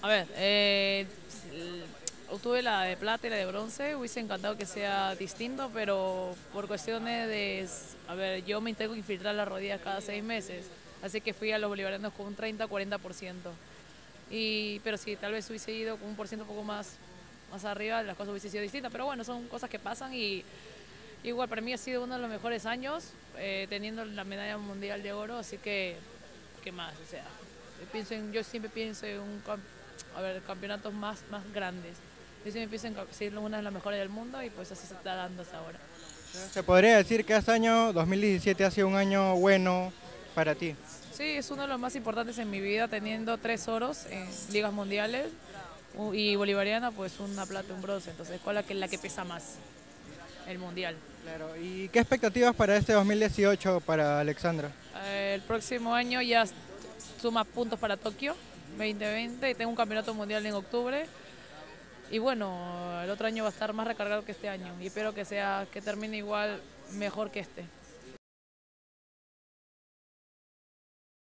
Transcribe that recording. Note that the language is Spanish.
A ver, obtuve la de plata y la de bronce, hubiese encantado que sea distinto, pero por cuestiones de, a ver, yo me tengo que infiltrar las rodillas cada 6 meses, así que fui a los bolivarianos con un 30-40%. Pero sí, tal vez hubiese ido con un por ciento un poco más arriba, las cosas hubiesen sido distintas, pero bueno, son cosas que pasan y igual para mí ha sido uno de los mejores años, teniendo la medalla mundial de oro, así que, ¿qué más? O sea, yo siempre pienso en a ver, campeonatos más grandes. Yo siempre pienso en ser una de las mejores del mundo y pues así se está dando hasta ahora. Se podría decir que este año 2017 ha sido un año bueno para ti. Sí, es uno de los más importantes en mi vida, teniendo 3 oros en ligas mundiales y bolivariana, pues una plata y un bronce. Entonces, ¿cuál es la que pesa más? El mundial. Claro, ¿y qué expectativas para este 2018 para Alexandra? El próximo año ya suma puntos para Tokio 2020 y tengo un campeonato mundial en octubre. Y bueno, el otro año va a estar más recargado que este año y espero que termine igual mejor que este.